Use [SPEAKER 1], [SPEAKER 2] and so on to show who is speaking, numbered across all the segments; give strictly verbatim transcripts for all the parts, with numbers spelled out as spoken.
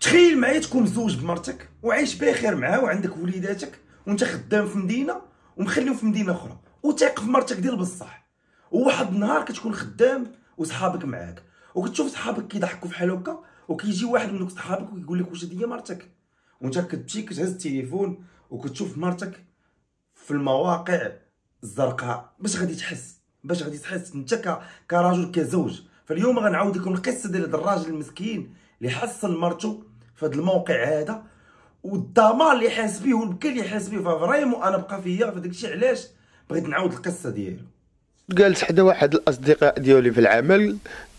[SPEAKER 1] تخيل معايا تكون مزوج بمرتك وعايش بخير معاها وعندك وليداتك وانت خدام في مدينه ومخليهم في مدينه اخرى وتايق في مرتك ديال بصح. وواحد النهار كتكون خدام وصحابك معاك وكتشوف صحابك كيضحكوا فحال هكا وكيجي واحد من دوك صحابك ويقول لك واش هي مرتك، وانت كتمشي كتهز التليفون وكتشوف مرتك في المواقع الزرقاء. باش غادي تحس باش غادي تحس انت ك... كرجل كزوج. فاليوم غنعاود لكم القصه ديال هذا الراجل المسكين اللي حصل مرته في هذا الموقع هذا والدمار اللي حاس به والبكا اللي حاس به. فريمون انا بقى فيا فداك الشيء علاش بغيت نعاود القصه ديالو.
[SPEAKER 2] جالس حدا واحد الاصدقاء ديالي في العمل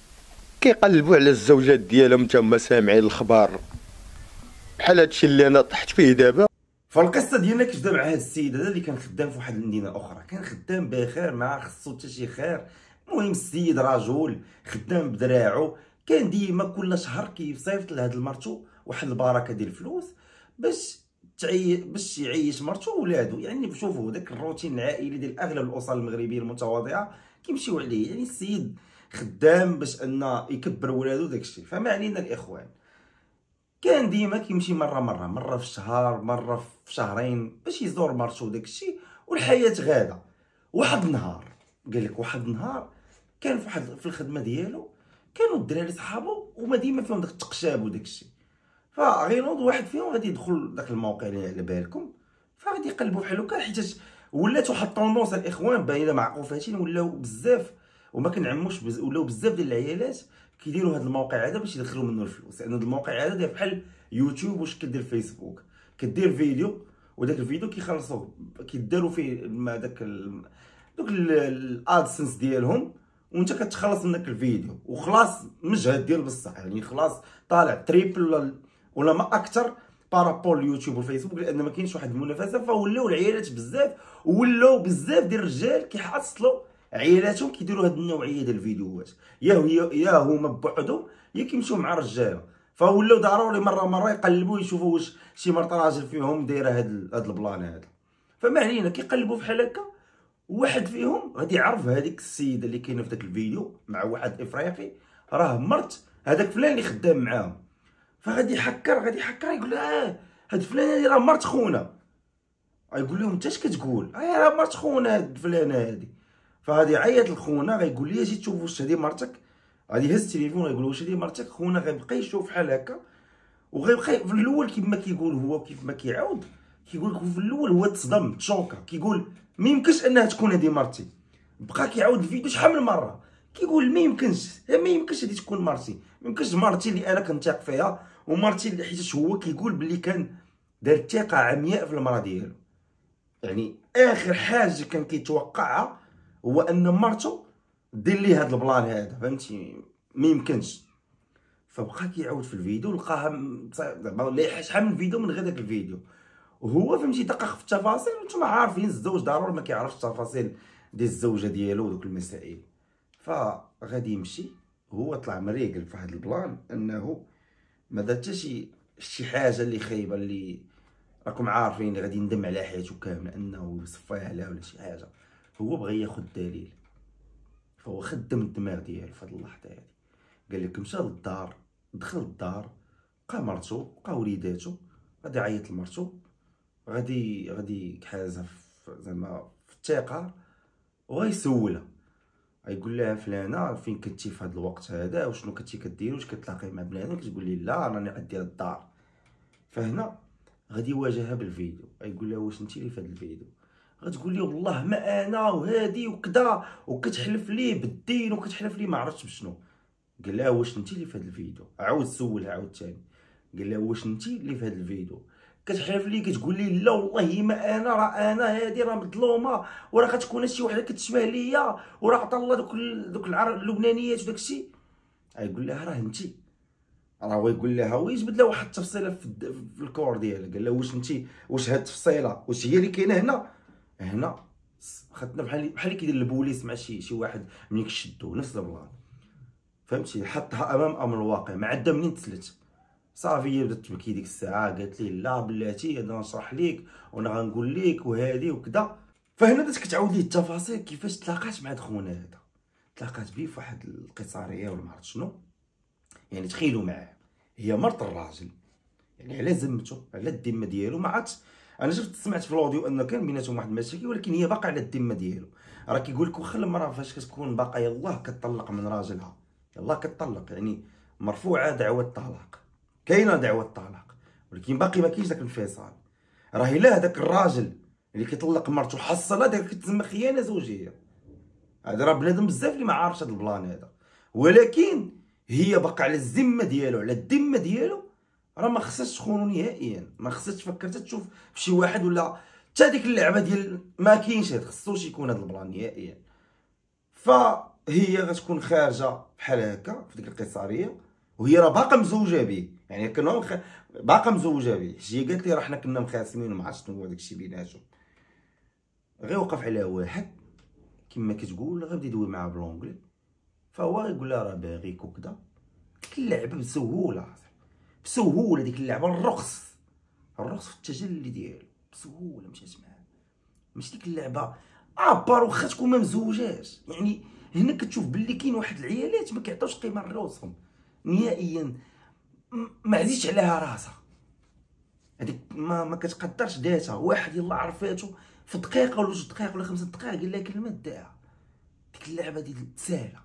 [SPEAKER 2] كيقلبوا على الزوجات ديالهم تا هما سامعين الخبر بحال هادشي اللي انا طحت فيه دابا.
[SPEAKER 1] فالقصه ديالنا كتبدا مع هذا السيد هذا اللي كان خدام في واحد المدينه اخرى، كان خدام بخير ما خصو حتى شي خير. المهم السيد رجل خدام بدراعو، كان ديما كل شهر كيصيفط لهاد المرتو واحد البركه ديال الفلوس باش تعي باش يعيش مرتو وولادو. يعني شوفوا داك الروتين العائلي ديال اغلب الاسر المغربيه المتواضعه كيمشيو عليه. يعني السيد خدام باش ان يكبر ولادو داكشي. فما علينا الاخوان، كان ديما كيمشي مره مره مره في الشهر مره في شهرين باش يزور مرتو داكشي والحياه غاده. واحد النهار قال لك واحد النهار كان في واحد في الخدمه ديالو كانوا الدراري صحابو وما ديما فيهم داك التقشاب وداكشي. فغينوض واحد فيهم غادي يدخل داك الموقع اللي على بالكم فغادي يقلبوا بحال هكا حيت ولات واحد الطوندونس الاخوان باينه معقوفاتين ولاو بزاف وما كنعموش بز... ولاو بزاف ديال العيالات كيديروا هذا الموقع هذا باش يدخلوا منه الفلوس. لان يعني هذا الموقع هذا داير بحال يوتيوب واش كدير فيسبوك، كدير فيديو وداك الفيديو كيخلصوه كيداروا فيه ما داك ال... دوك الادسنس ديالهم وانت كتخلص من داك الفيديو وخلاص مجهد ديال بصح. يعني خلاص طالع تريبل ولا ما اكثر بارابول اليوتيوب والفيسبوك لان ما كاينش واحد المنافسه. فولاو العيالات بزاف ولاو بزاف ديال الرجال كيحصلوا عيالاتهم كيديروا هاد النوعيه ديال الفيديوهات، يا يا هما بوحدهم يا كيمشيو مع الرجاله. فولاو ضروري مره مره يقلبوا يشوفوا واش شي مرت راجل فيهم دايره هاد هاد البلان هذا. فما علينا كيقلبوا بحال هكا واحد فيهم غادي يعرف هذيك السيده اللي كاينه في داك الفيديو مع واحد افريقي راه مرت هذاك فلان اللي خدام معاهم. فغادي يحكر غادي يحكر يقول لها اه هاد فلان هادي راه مرت خونا. غايقول لهم انت اش كتقول؟ اه راه مرت خونا هاد فلانه هادي. فغادي يعيط لخونا غايقول لي اجي تشوف واش هادي مرتك. غادي يهز التليفون غايقول واش هادي مرتك. خونا غيبقى يشوف بحال هكا وغيبقى في الاول كيف ما كيقول هو كيف ما كيعاود كيقول لك في الاول هو تصدم تشوكا كيقول ما يمكنش انها تكون هادي مرتي. بقى كيعاود الفيديو شحال من مره كيقول ما يمكنش ما يمكنش هادي تكون مرتي، ما يمكنش مرتي اللي انا كنثيق فيها ومرتي اللي حيت هو كيقول بلي كان دار ثقه عمياء في المراه ديالو. يعني اخر حاجه كان كيتوقعها هو ان مرته دير ليه هاد البلان هذا فهمتي ما يمكنش. فبقى كيعاود في الفيديو لقاها زعما شحال من فيديو من غير داك الفيديو وهو فهمتي دقق في التفاصيل. وانتم عارفين الزوج ضروري ما كيعرفش التفاصيل ديال الزوجه ديالو ودوك المسائل. فغادي يمشي هو طلع مريقل في واحد البلان انه ما دار حتى شي شي حاجه اللي خايبه اللي راكم عارفين اللي غادي يندم على حياته كامله انه صفاها عليها ولا شي حاجه. هو بغى ياخذ دليل فهو خدم الدماغ ديالو في هاد اللحظه هادي. قال لك مشى للدار دخل الدار لقى مرتو لقى وليداتو غادي يعيط لمرتو غادي غادي كحازها زعما في الثقه وغيسولها غيقول لها فلانه فين كنتي في هذا الوقت هذا وشنو كنتي كديري واش كتلاقي مع بنادم. كتقول لي لا راني عندي الدار. فهنا غادي يواجهها بالفيديو غيقول لها واش انت اللي في هذا الفيديو. غتقول لي والله ما انا وهادي وكذا وكتحلف ليه بالدين وكتحلف ليه ما عرفتش بشنو. قال لها واش انت اللي في هذا الفيديو. عاود سولها عاود ثاني قال لها واش انت اللي في هذا الفيديو. كتحلف لي كتقول لي لا والله ما انا راه انا هادي راه مظلومه وراه غتكون شي وحده كتشبه ليا وراه عطا الله دوك دوك العرب اللبنانيات وداك الشيء. غيقول لها راه انت راه هو يقول لها هو يجبد لها واحد التفصيله في, في الكور ديالها. قال لها واش انت واش هاد التفصيله واش هي اللي كاينه هنا هنا خدنا بحال بحال اللي كيدير البوليس مع شي شي واحد ملي كيشدوه نفس البلان فهمتي. حطها امام امر الواقع ما عندها منين تسلت. صافي هي بدات تبكي ديك الساعه قالت لي لا بلاتي انا نشرح ليك وانا غنقول ليك وهادي وكذا. فهنا بدات كتعاود ليه التفاصيل كيفاش تلاقات مع هاد خونا هذا. تلاقات به فواحد القيصريه ولا ما عرفت شنو. يعني تخيلوا معاه هي مرت الراجل يعني على ذمته على الذمه ديالو. ما عادش انا شفت سمعت في الاوديو انه كان بيناتهم واحد المشاكل، ولكن هي باقا على الذمه ديالو. راه كيقول لك واخا المراه فاش كتكون باقا يلاه كتطلق من راجلها، يلاه كتطلق، يعني مرفوعه دعوه الطلاق، كاينه دعوه الطلاق، ولكن باقي ما كاينش داك الانفصال. راه الا هذاك الراجل اللي كيطلق مرته حصلها داك كتسمى خيانه زوجيه. هذا راه بنادم بزاف اللي ما عارفش هذا البلان هذا، ولكن هي باقا على الذمه ديالو، على الذمه ديالو. راه ما خصهاش تخونو نهائيا، ما خصهاش تفكر حتى تشوف فشي واحد ولا حتى ديك اللعبه ديال ما كاينش، هاد خصوش يكون هاد البلان نهائيا. فهي غتكون خارجه بحال هكا في ديك القصاريه، وهي راه باقا مزوجه به، يعني كانوا مخ... باقا مزوجه به. هي قالت لي راه حنا كنا مخاصمين وما عرفتش شنو هو داكشي بيناتهم. غير وقف على واحد كما كتقول غيبدا يدوي معاه بلونجلي، فهو يقول لها راه باغيك وكذا. ديك اللعبه بسهوله بسهوله، ديك اللعبه الرخص الرخص في التجلي ديالو بسهوله مشات معاه. ماشي ديك اللعبه ابار واخا تكون ما مزوجاش. يعني هنا كتشوف باللي كاين واحد العيالات ما كيعطيوش قيمه لروسهم نهائيا، ما عزيزش عليها راسها، هذيك ما ما كتقدرش ذاتها. واحد يلا عرفاتو في دقيقه ولا جوج دقائق ولا خمسة دقائق قال لها كلمه داها. ديك اللعبه ديال ساهله،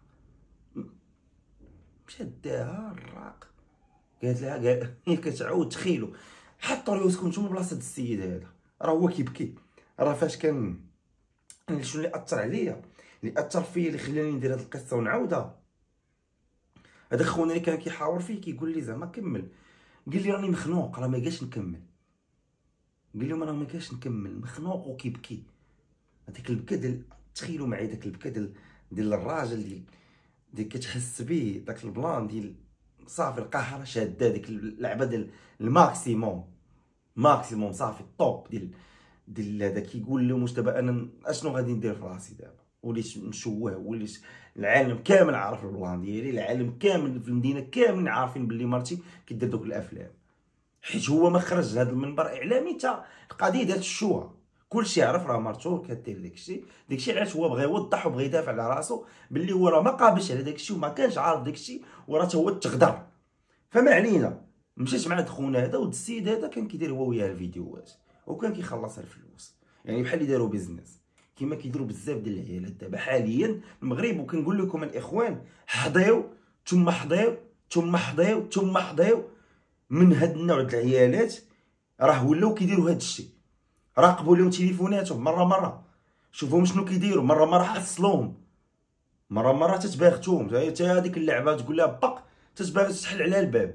[SPEAKER 1] مشات داها الراق، قالت لها قال هي كتعاود. تخيلوا حطوا ريوسكم نتوما بلاصه السيد هذا، راه هو كيبكي. راه فاش كان شنو اللي اثر عليا، اللي اثر فيا، اللي خلاني ندير هاد القصه ونعاودها، هذا خونا اللي كان كيحاور فيه كيقول لي زعما كمل. قال لي راني مخنوق، راه ما جاش نكمل. قال لهم راه ما جاش نكمل، مخنوق وكيبكي. هذيك البكا ديال تخيلوا معايا داك البكا ديال ديال الراجل ديال ديال كتحس به داك البلان ديال صافي القاهره شاده، ديك اللعبه ديال الماكسيموم ماكسيموم صافي الطوب ديال ديال هذا. كيقول لهم واش دابا انا اشنو غادي ندير في راسي دابا، وليت مشوه، وليت العالم كامل عارف البلان ديالي، العالم كامل في المدينه كامل عارفين باللي مرتي كدير دوك الافلام، حيت هو ما خرج هذا المنبر اعلامي تا القضيه ديال الشوه. كلشي عرف راه مرتو كدير داكشي. داكشي علاش هو بغى يوضح وبغى يدافع على راسو باللي هو راه ما قابلش على داكشي وما كانش عارف داكشي، وراه تا هو تغدر. فما علينا، مشيت مع خونا هذا، ود السيد هذا كان كيدير هو وياه الفيديوهات وكان كيخلصها الفلوس، يعني بحال اللي داروا بيزنس كما كيديروا بزاف ديال العيالات دابا حاليا المغرب. وكنقول لكم الاخوان حضيو ثم حضيو ثم حضيو ثم حضيو من هاد النوع د العيالات. راه ولاو كيديروا هاد الشيء، راقبوا لهم تليفوناتهم مره مره، شوفوهم شنو كيديروا، مره مره حصلوهم، مره مره تتباغتوهم. حتى هذيك اللعبه تقول لها باق تتباغت تحل على الباب.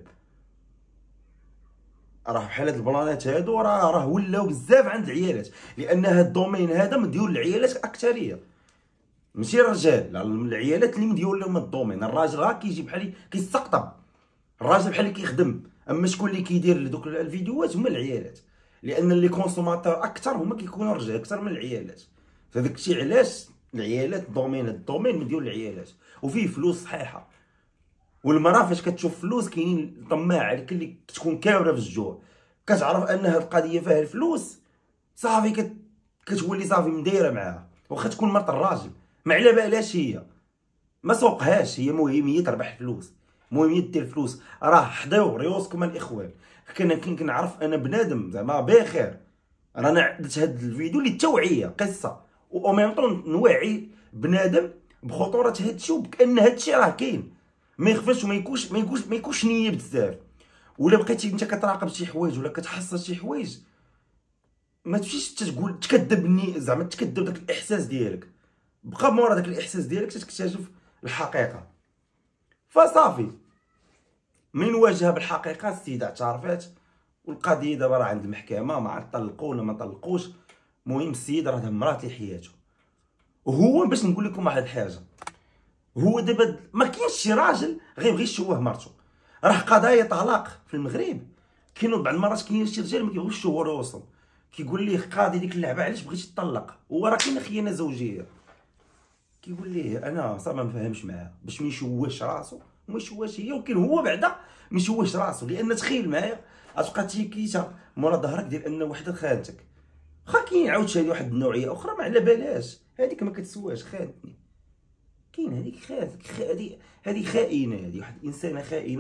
[SPEAKER 1] راه بحال هاد البلانات هادو راه راه ولاو بزاف عند العيالات، لان هاد الدومين هذا مديول للعيالات اكثريه، ماشي الرجال. العيالات اللي مديول لهم الدومين، الراجل راه كيجي بحال كيستقطب، الراجل بحال اللي كيخدم. اما شكون اللي كيدير دوك الفيديوهات هما العيالات، لان اللي كونسوماتور اكثر هما كيكونوا الرجال اكثر من العيالات. فداك الشيء علاش العيالات الدومين الدومين مديول للعيالات وفيه فلوس صحيحه. والمراه فاش كتشوف فلوس كاينين طماع عليك اللي كتكون كامره في الجوع، كتعرف ان هاد القضيه فيها الفلوس صافي كت... كتولي صافي مدايره معاها. واخا تكون مرت الراجل ما على بالهاش، هي ما سوقهاش، هي المهم هي تربح الفلوس، المهم هي دير الفلوس. راه حضيو ريوسكم الاخوان. كنا كنعرف انا بنادم زعما بخير، رانا درت هاد الفيديو للتوعيه قصه و ميم طون نوعي بنادم بخطوره هاد الشيء، وبان هاد الشيء راه كاين، ما يخفاش وما يكونش ما يكونش ما يكونش نيه بزاف. ولا بقيتي انت كتراقب شي حوايج ولا كتحصل شي حوايج، ما تمشيش تقول تكذب الني زعما تكذب داك الاحساس ديالك، بقى مورا داك الاحساس ديالك تكتشف الحقيقه. فصافي من واجهها بالحقيقه السيده اعترفات، والقضيه دابا راه عند المحكمه، ما عرف طلقوا ولا ما طلقوش. المهم السيد راه دمرات ليه حياته. وهو باش نقول لكم واحد الحاجه، هو دابا ما كاينش شي راجل غيبغي يشوه مرته. راه قضايا طلاق في المغرب كاينوا بعض المرات كاين شي رجال ما كيبغيوش يشوهوا راسهم، كيقول ليه قاضي ديك اللعبه علاش بغيتي تطلق، هو راه كاينه خيانه زوجيه. كيقول ليه انا صافي ما نفهمش معاه باش ما يشوهش راسو وما يشوهش هي، وكاين هو بعدا ما يشوهش راسو. لان تخيل معايا غتبقى تيكيتا مورا ظهرك ديال ان وحده خانتك، واخا كاين عاوتاني واحد النوعيه اخرى ما على بالاش، هذيك ما كتسواش خانتني. كاين هذيك خانتك، هذه هذه خائنه، هذه واحد الانسانه خائنه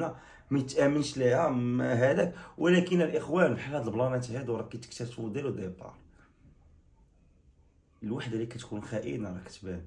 [SPEAKER 1] ما يتامنش ليها هذاك. ولكن الاخوان بحال هاد البلانات هادو راه كيتكتشفوا ديرو ديبار. الوحده اللي كتكون خائنه راه كتبان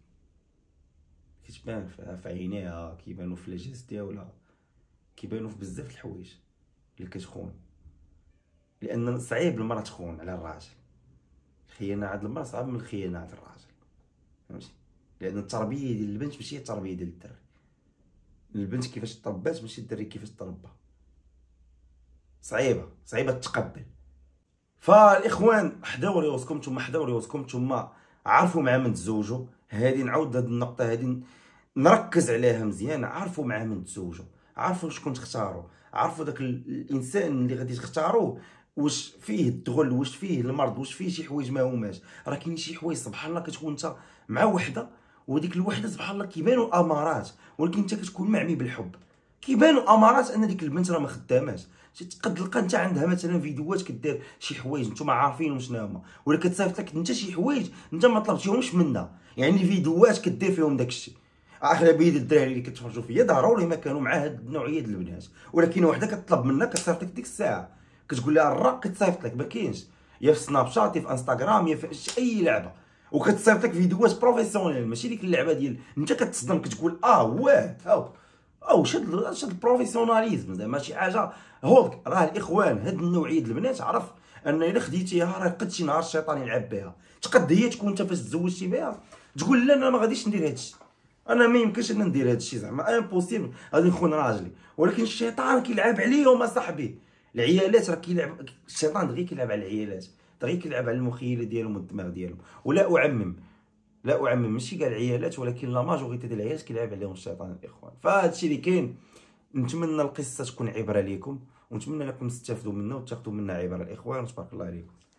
[SPEAKER 1] كتبان في عينيها، كيبانوا في الجهاز ديالها، كيبانوا في بزاف د الحوايج اللي كتخون. لان صعيب المراه تخون على الراجل، الخيانه عند المراه صعب من الخيانه عند الراجل، فهمتي؟ لان التربيه ديال البنت ماشي هي التربيه ديال الدري. البنت كيفاش تربات ماشي الدري كيفاش تربى، صعيبه صعيبه تتقبل. فالاخوان حداو ريوسكم، نتوما حداو ريوسكم، نتوما عرفوا مع من تزوجوا. هذه نعاود هذه النقطه هذه نركز عليها مزيان. عرفوا مع من تزوجوا، عرفوا شكون تختاروا، عرفوا داك الانسان اللي غادي تختاروه واش فيه الدغل، واش فيه المرض، واش فيه شي حوايج ما هماش. راه كاين شي حوايج سبحان الله كتكون انت مع وحده وديك الوحده سبحان الله كيبانوا امارات، ولكن انت كتكون معمي بالحب. كيبانوا امارات ان ديك البنت راه ما خداماش. تقد تلقى انت عندها مثلا فيديوهات كدير شي حوايج نتوما عارفين شنو هما، ولا كتصيفط لك انت شي حوايج انت ما طلبتيهمش منها. يعني فيديوهات كدير فيهم داكشي. اغلبيه الدراري اللي كتفرجوا فيا ضروري ما كانوا مع هاد النوعيه ديال البنات، ولكن وحده كتطلب منك كتصيفط لك ديك الساعه، كتقول لها الرا كتصيفط لك. ما كاينش يا في سناب شات يا في انستغرام يا في اي لعبه، وكتصيفط لك فيديوهات بروفيسيونيل ماشي ديك اللعبه ديال انت كتصدم كتقول اه واه او او شد شد البروفيسيوناليزم زعما شي حاجه هولك. راه الاخوان هاد النوعيه ديال البنات عرف ان الا خديتيها راه قد شي نهار الشيطان يلعب بها. تقد هي تكون انت فاش تزوجتي بها تقول لا انا ما غاديش ندير هادشي، انا ما يمكنش ان ندير هادشي زعما امبوسيبل غادي نخون راجلي. ولكن الشيطان كيلعب عليهم اصاحبي. العيالات راه كيلعب الشيطان دغيا كيلعب على العيالات، دغيا كيلعب على المخيله ديالهم والدماغ ديالهم. ولا اعمم لا اعمم ماشي كاع العيالات، ولكن لا ماجوريتي ديال العيالات كيلعب عليهم الشيطان الاخوان. فهادشي اللي كاين. نتمنى القصه تكون عبره ليكم، ونتمنى انكم تستافدوا منها وتاخذوا منها عبره الاخوان. وتبارك الله عليكم.